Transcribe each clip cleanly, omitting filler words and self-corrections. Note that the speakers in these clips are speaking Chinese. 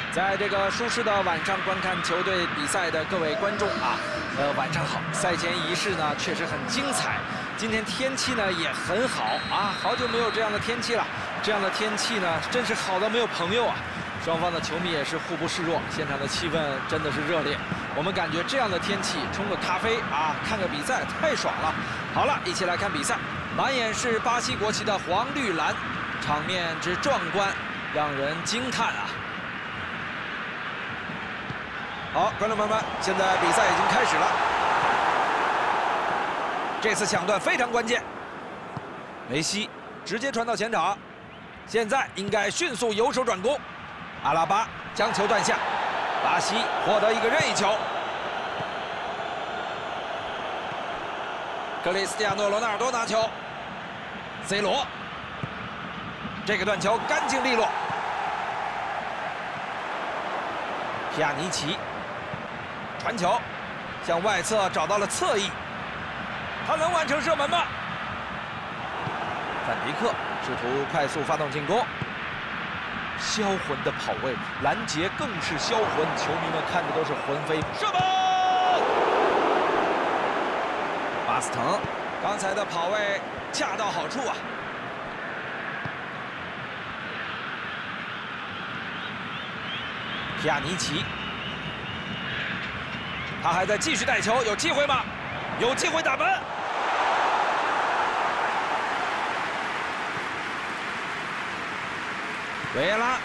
在这个舒适的晚上观看球队比赛的各位观众啊，晚上好！赛前仪式呢确实很精彩，今天天气呢也很好啊，好久没有这样的天气了。这样的天气呢真是好到没有朋友啊！双方的球迷也是互不示弱，现场的气氛真的是热烈。我们感觉这样的天气冲个咖啡啊，看个比赛太爽了。好了，一起来看比赛。满眼是巴西国旗的黄绿蓝，场面之壮观，让人惊叹啊！ 好，观众朋友们，现在比赛已经开始了。这次抢断非常关键，梅西直接传到前场，现在应该迅速由守转攻。阿拉巴将球断下，巴西获得一个任意球。克里斯蒂亚诺·罗纳尔多拿球 ，C 罗，这个断球干净利落。皮亚尼奇。 传球，向外侧找到了侧翼，他能完成射门吗？范迪克试图快速发动进攻，销魂的跑位，拦截更是销魂，球迷们看的都是魂飞。射门！巴斯滕刚才的跑位恰到好处啊！皮亚尼奇。 他还在继续带球，有机会吗？有机会打门。维埃拉，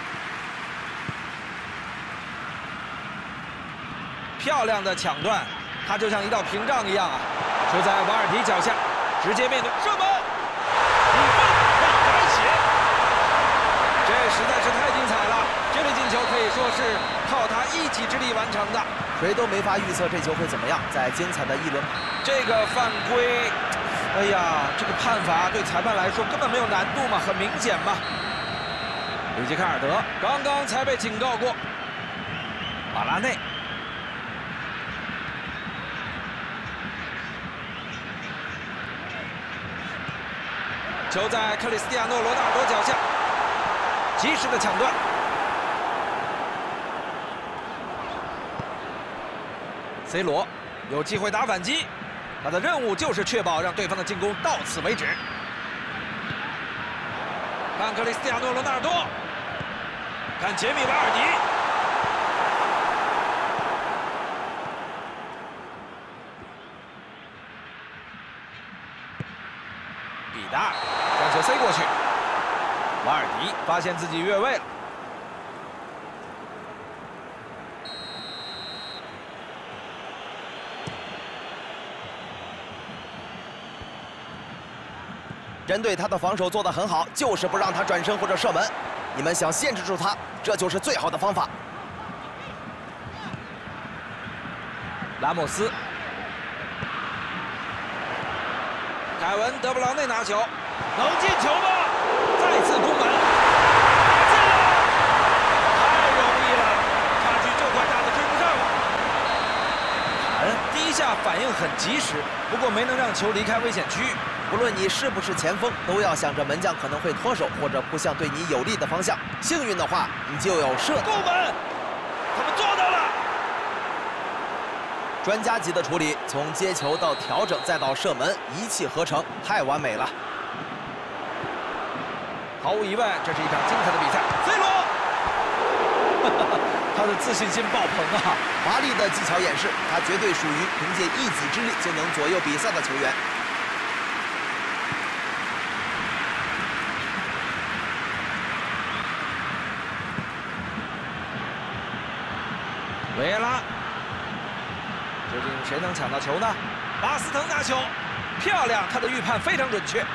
漂亮的抢断，他就像一道屏障一样啊！球在瓦尔迪脚下，直接面对射门，比分被改写。这实在是太精彩了！这粒进球可以说是靠他一己之力完成的。 谁都没法预测这球会怎么样。在精彩的一轮， 这个犯规，哎呀，这个判罚对裁判来说根本没有难度嘛，很明显嘛。里吉卡尔德刚刚才被警告过。瓦拉内，球在克里斯蒂亚诺·罗纳尔多脚下，及时的抢断。 C 罗有机会打反击，他的任务就是确保让对方的进攻到此为止。看克里斯蒂亚诺·罗纳尔多，看杰米·瓦尔迪，比达将球塞过去，瓦尔迪发现自己越位了。 针对他的防守做得很好，就是不让他转身或者射门。你们想限制住他，这就是最好的方法。 拉莫斯，凯文·德布劳内拿球，能进球吗？再次攻门，进了！太容易了，差距这快大的追不上了。坎第一下反应很及时，不过没能让球离开危险区域。 无论你是不是前锋，都要想着门将可能会脱手或者扑向对你有利的方向。幸运的话，你就有射攻门，他们做到了。 专家级的处理，从接球到调整再到射门，一气呵成，太完美了。 毫无疑问，这是一场精彩的比赛。C 罗，他的自信心爆棚啊！ 华丽的技巧演示，他绝对属于凭借一己之力就能左右比赛的球员。 维埃拉，究竟谁能抢到球呢？巴斯滕拿球，漂亮，他的预判非常准确。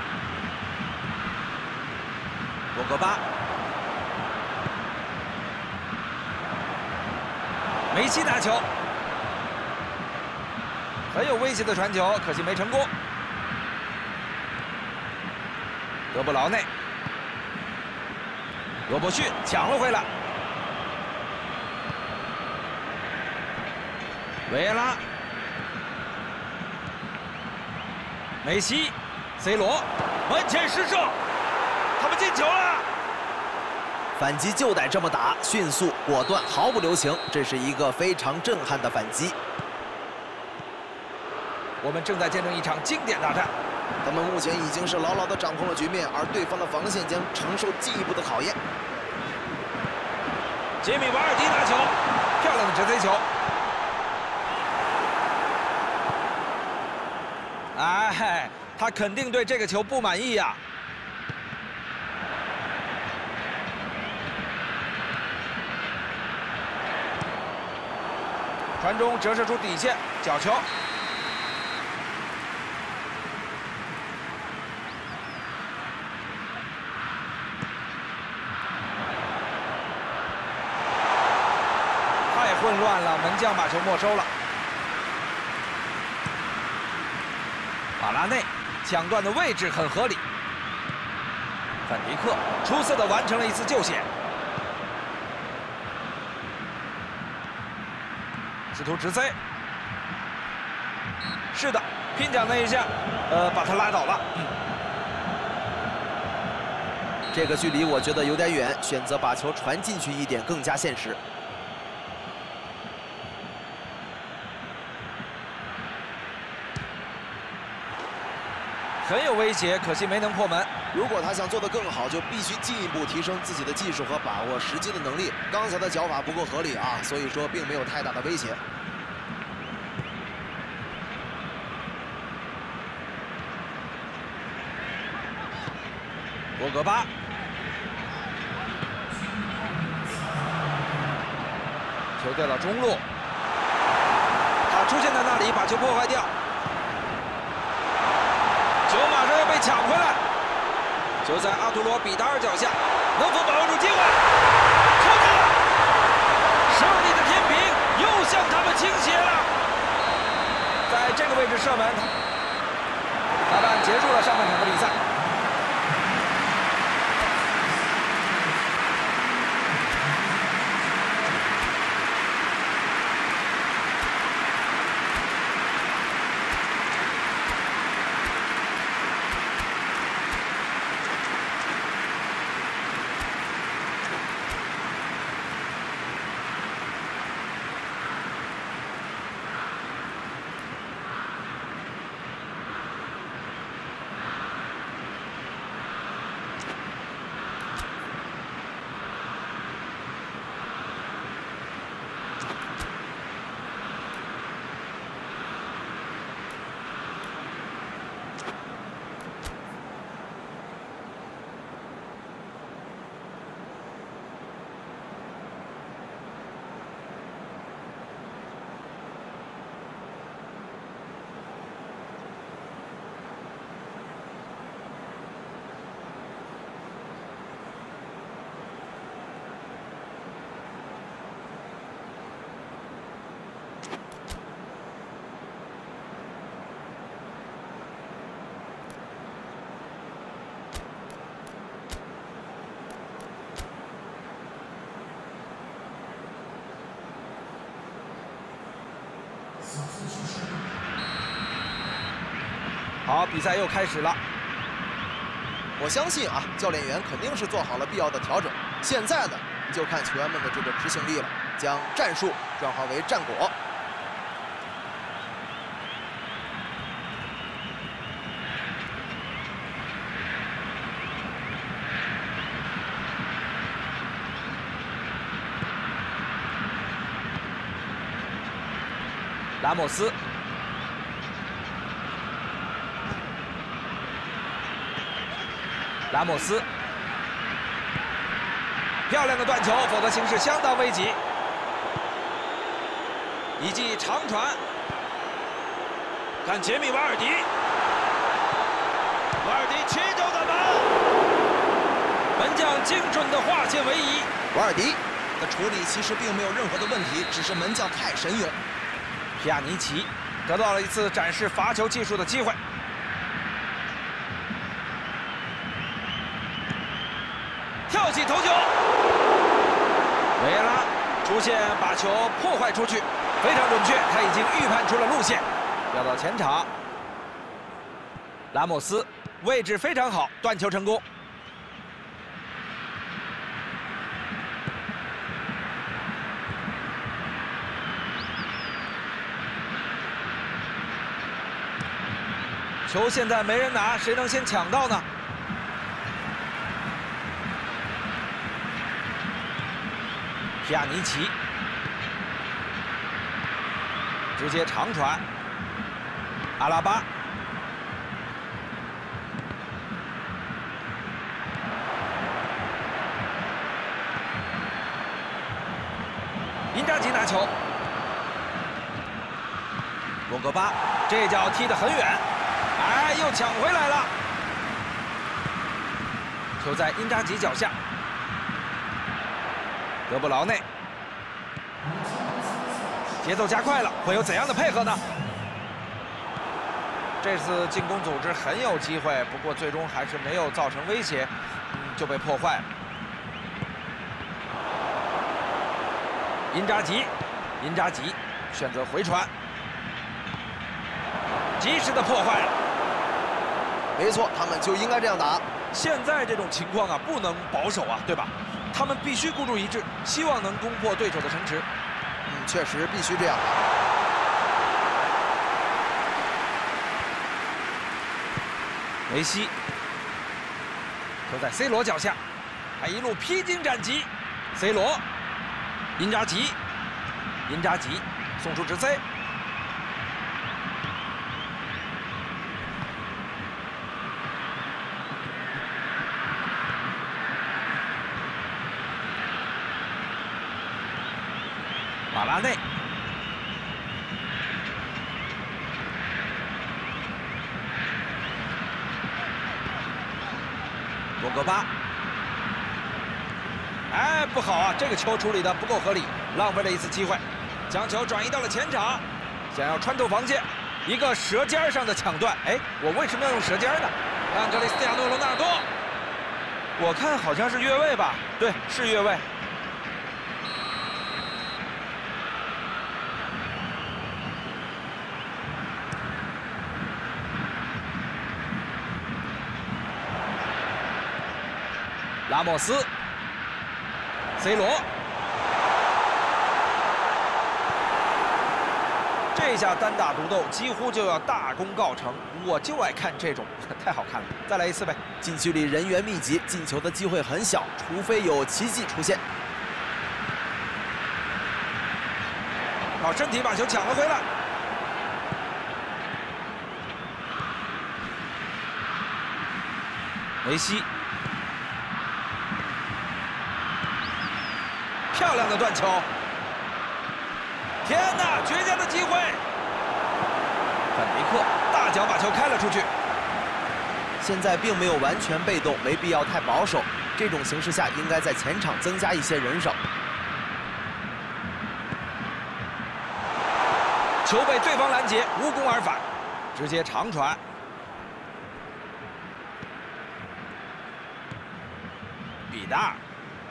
博格巴，梅西拿球，很有威胁的传球，可惜没成功。德布劳内，罗伯逊抢了回来。 维埃拉，梅西 ，C 罗，门前失射，他们进球了。 反击就得这么打，迅速、果断、毫不留情，这是一个非常震撼的反击。 我们正在见证一场经典大战。 他们目前已经是牢牢地掌控了局面，而对方的防线将承受进一步的考验。 杰米·瓦尔迪拿球，漂亮的直飞球。哎，他肯定对这个球不满意呀。传中折射出底线，角球。太混乱了，门将把球没收了。马拉内抢断的位置很合理，范迪克出色的完成了一次救险。试图直塞，是的，拼抢那一下，把他拉倒了。 这个距离我觉得有点远，选择把球传进去一点更加现实。 很有威胁，可惜没能破门。 如果他想做得更好，就必须进一步提升自己的技术和把握时机的能力。刚才的脚法不够合理啊，所以说并没有太大的威胁。 博格巴，球掉到中路，他出现在那里，把球破坏掉。球马上要被抢回来，球在阿图罗·比达尔脚下，能否把握住机会？出去了，胜利的天平又向他们倾斜了。在这个位置射门，裁判结束了上半场的比赛。好，比赛又开始了。 我相信啊，教练员肯定是做好了必要的调整。现在的就看球员们的这个执行力了，将战术转化为战果。 拉莫斯。拉莫斯，漂亮的断球，否则形势相当危急。一记长传，看杰米·瓦尔迪，瓦尔迪曲肘打门，门将精准的化险为夷。 瓦尔迪的处理其实并没有任何的问题，只是门将太神勇。 皮亚尼奇得到了一次展示罚球技术的机会。跳起头球，维埃拉出现把球破坏出去，非常准确，他已经预判出了路线，要到前场。拉莫斯位置非常好，断球成功。 球现在没人拿，谁能先抢到呢？皮亚尼奇直接长传，阿拉巴。 因扎吉拿球，博格巴这脚踢得很远，哎，又抢回来了。球在因扎吉脚下，德布劳内，节奏加快了，会有怎样的配合呢？这次进攻组织很有机会，不过最终还是没有造成威胁，就被破坏了。 因扎吉选择回传，及时的破坏了。 没错，他们就应该这样打。 现在这种情况啊，不能保守啊，对吧？他们必须孤注一掷，希望能攻破对手的城池。 确实必须这样。 梅西，球在 C 罗脚下，他一路披荆斩棘 ，C 罗。 因扎吉送出直塞，瓦拉内，博格巴。 哎，不好啊！这个球处理的不够合理，浪费了一次机会，将球转移到了前场，想要穿透防线，一个舌尖上的抢断。哎，我为什么要用舌尖呢？看克里斯蒂亚诺·罗纳尔多，我看好像是越位吧？对，是越位。拉莫斯。 C 罗，这下单打独斗几乎就要大功告成，我就爱看这种，太好看了。再来一次呗。 禁区里人员密集，进球的机会很小，除非有奇迹出现。 靠身体把球抢了回来。梅西。 漂亮的断球！天哪，绝佳的机会！范迪克大脚把球开了出去。 现在并没有完全被动，没必要太保守。这种形势下，应该在前场增加一些人手。 球被对方拦截，无功而返，直接长传。比达尔。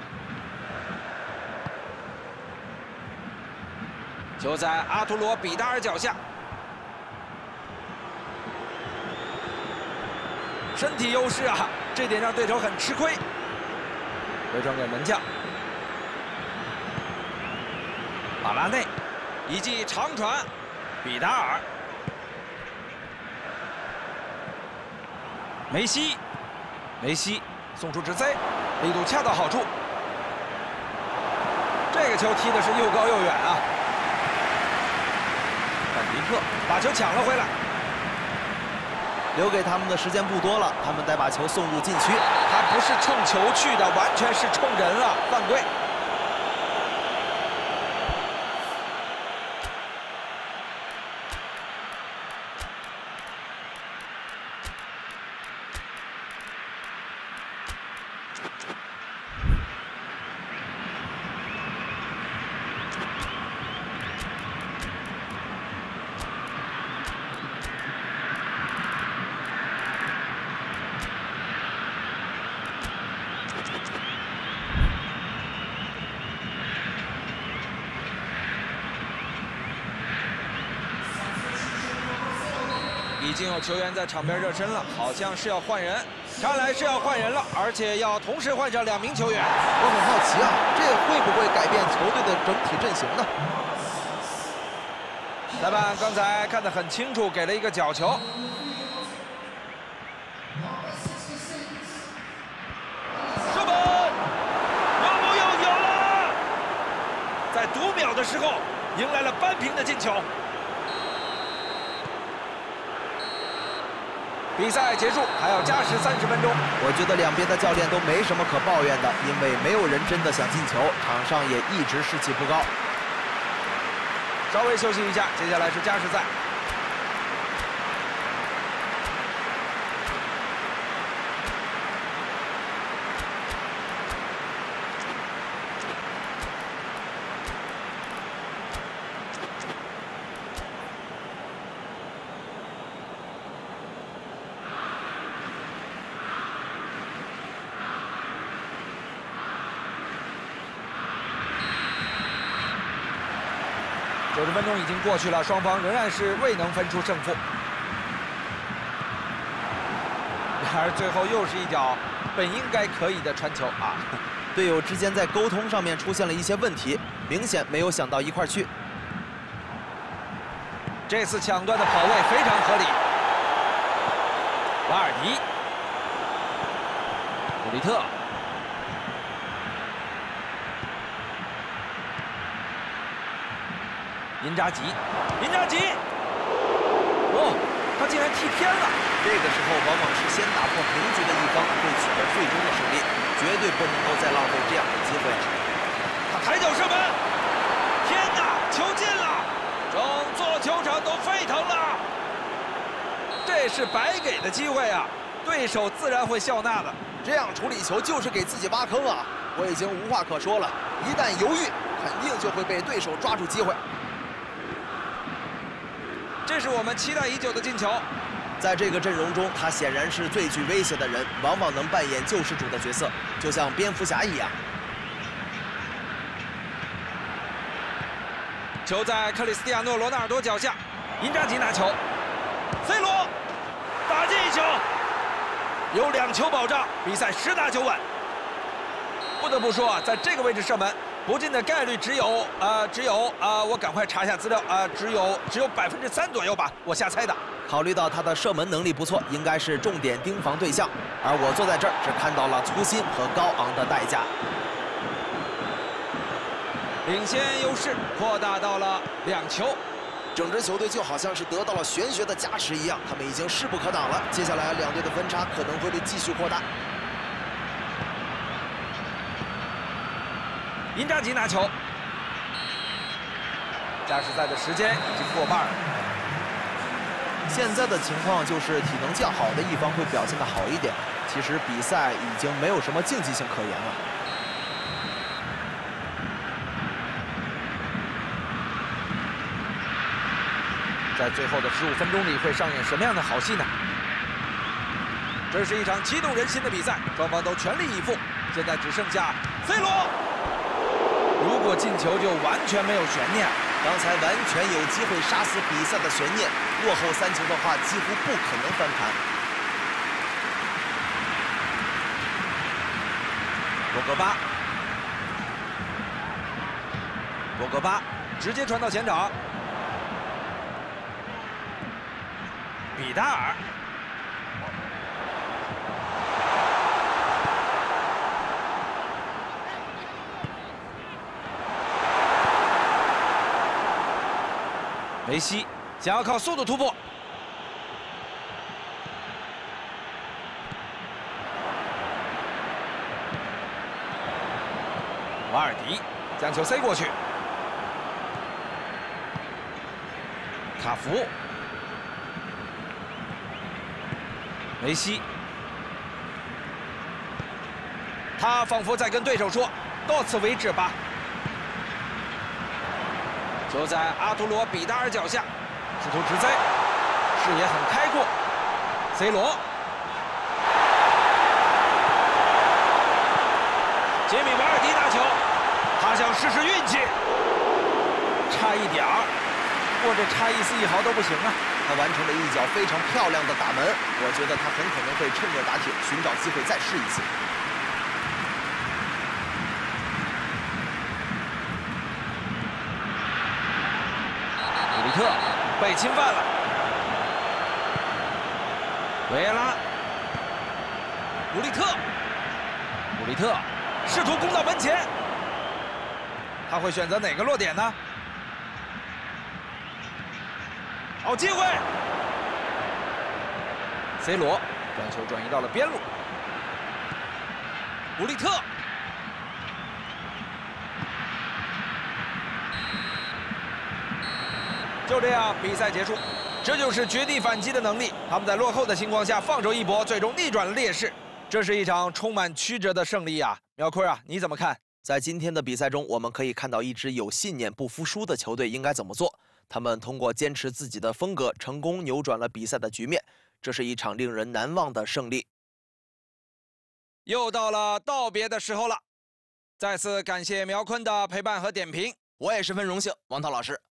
球在阿图罗·比达尔脚下，身体优势啊，这点让对手很吃亏。回传给门将马拉内，一记长传，比达尔，梅西送出直塞，力度恰到好处。这个球踢的是又高又远啊！ 范迪克把球抢了回来， 留给他们的时间不多了，他们得把球送入禁区。 他不是冲球去的，完全是冲人啊！犯规。已经有球员在场边热身了，好像是要换人，看来是要换人了，而且要同时换上2名球员。 我很好奇啊，这会不会改变球队的整体阵型呢？ 裁判刚才看得很清楚，给了一个角球。 要的时候迎来了扳平的进球。比赛结束，还要加时30分钟。 我觉得两边的教练都没什么可抱怨的，因为没有人真的想进球，场上也一直士气不高。 稍微休息一下，接下来是加时赛。 90分钟已经过去了，双方仍然是未能分出胜负。然而最后又是一脚本应该可以的传球啊！ 队友之间在沟通上面出现了一些问题，明显没有想到一块儿去。 这次抢断的跑位非常合理。瓦尔迪、古利特。 因扎吉，哦，他竟然踢偏了。 这个时候往往是先打破平局的一方会取得最终的胜利，绝对不能够再浪费这样的机会了。 他抬脚射门，天哪，球进了，整座球场都沸腾了。这是白给的机会啊，对手自然会笑纳的。 这样处理球就是给自己挖坑啊！我已经无话可说了，一旦犹豫，肯定就会被对手抓住机会。 这是我们期待已久的进球。 在这个阵容中，他显然是最具威胁的人，往往能扮演救世主的角色，就像蝙蝠侠一样。 球在克里斯蒂亚诺·罗纳尔多脚下，因扎吉拿球 ，C 罗打进一球，有2球保障，比赛10打9稳。不得不说啊，在这个位置射门。 不进的概率只有我赶快查一下资料只有3%左右吧，我瞎猜的。 考虑到他的射门能力不错，应该是重点盯防对象，而我坐在这儿只看到了粗心和高昂的代价。 领先优势扩大到了2球， 整支球队就好像是得到了玄学的加持一样，他们已经势不可挡了。接下来两队的分差可能会被继续扩大。 因扎吉拿球，加时赛的时间已经过半了。 现在的情况就是体能较好的一方会表现得好一点。其实比赛已经没有什么竞技性可言了。 在最后的15分钟里会上演什么样的好戏呢？这是一场激动人心的比赛，双方都全力以赴。现在只剩下 C 罗。 如果进球就完全没有悬念， 刚才完全有机会杀死比赛的悬念。落后3球的话，几乎不可能翻盘。 博格巴直接传到前场，比达尔。 梅西想要靠速度突破，瓦尔迪将球塞过去，卡福，梅西，他仿佛在跟对手说：“到此为止吧。” 球在阿图罗·比达尔脚下，试图直塞，视野很开阔。C 罗，杰米·瓦尔迪拿球，他想试试运气，差一点儿，不过这差1丝1毫都不行啊！ 他完成了一脚非常漂亮的打门，我觉得他很可能会趁热打铁，寻找机会再试一次。 特被侵犯了，维埃拉，古利特试图攻到门前，他会选择哪个落点呢？ 好机会 ，C 罗将球转移到了边路，古利特。 就这样，比赛结束。这就是绝地反击的能力。他们在落后的情况下放手一搏，最终逆转了劣势。这是一场充满曲折的胜利啊！苗坤啊，你怎么看？ 在今天的比赛中，我们可以看到一支有信念、不服输的球队应该怎么做。他们通过坚持自己的风格，成功扭转了比赛的局面。这是一场令人难忘的胜利。 又到了道别的时候了，再次感谢苗坤的陪伴和点评。 我也十分荣幸，王涛老师。